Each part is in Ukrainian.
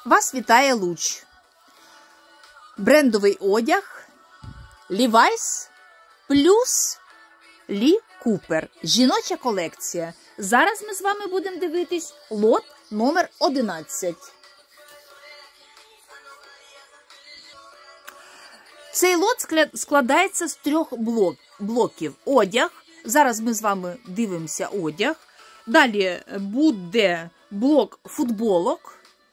Вас вітає Луч. Брендовий одяг Levi's плюс Лі Купер. Жіноча колекція. Зараз ми з вами будемо дивитись лот номер 11. Цей лот складається з 3 блоків. Одяг. Зараз ми з вами дивимося одяг. Далі буде блок футболок.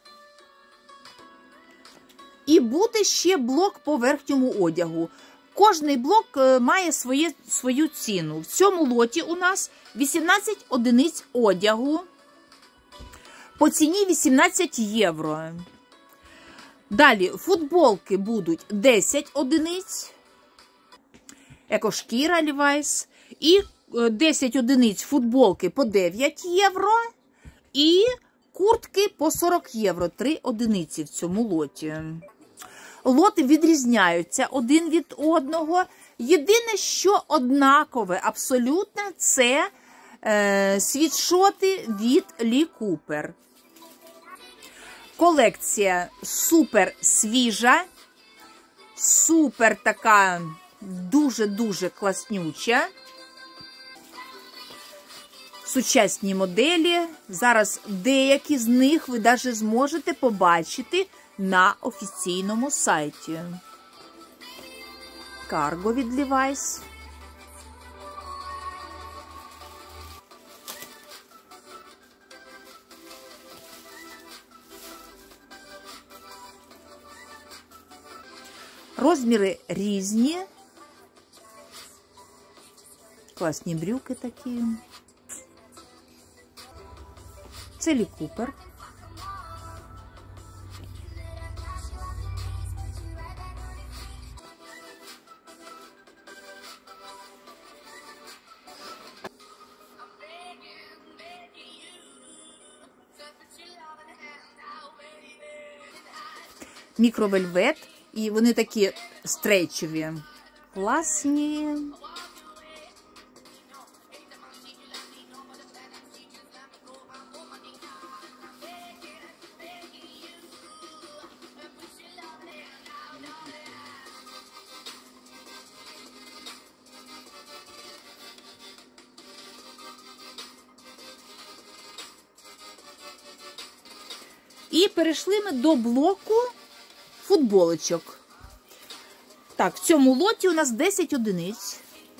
І буде ще блок по верхньому одягу. Кожний блок має свою ціну. В цьому лоті у нас 18 одиниць одягу. По ціні 18 євро. Далі футболки будуть 10 одиниць. Екошкіра Levi's. І 10 одиниць футболки по 9 євро. І куртки по 40 євро. 3 одиниці в цьому лоті. Лоти відрізняються один від одного. Єдине, що однакове абсолютно, це світшоти від Лі Купер. Колекція супер свіжа, супер така дуже-дуже класнюча. Сучасні моделі. Зараз деякі з них ви навіть зможете побачити на офіційному сайті. Карго від Levi's. Розміри різні. Класні брюки такі. Це Лі Купер. Мікровельвет. І вони такі стрейчові. Класні. І перейшли ми до блоку футболочок. Так, в цьому лоті у нас 10 одиниць.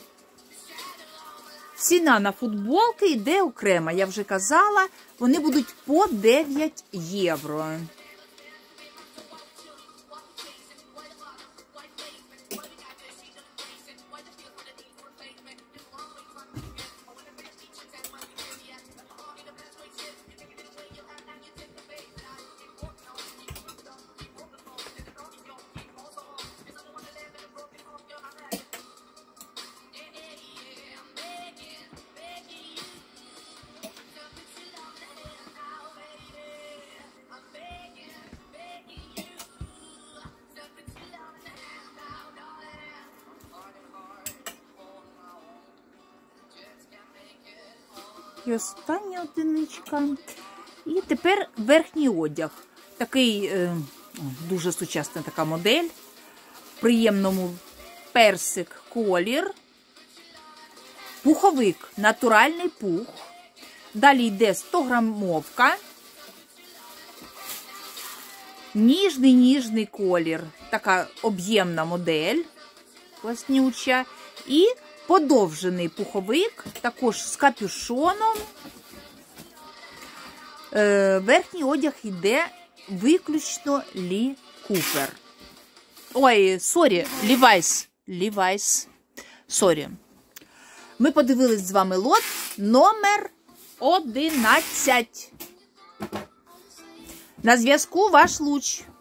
Ціна на футболки йде окремо. Я вже казала, вони будуть по 9 євро. І остання одиничка. І тепер верхній одяг. Такий дуже сучасна така модель. В приємному персик колір. Пуховик. Натуральний пух. Далі йде 100-грамовка. Ніжний колір. Така об'ємна модель. Класнюча. І подовжений пуховик, також з капюшоном. Верхній одяг йде виключно Лі Купер. Ой, сорі, Levi's. Сорі. Ми подивились з вами лот номер 11. На зв'язку ваш Луч.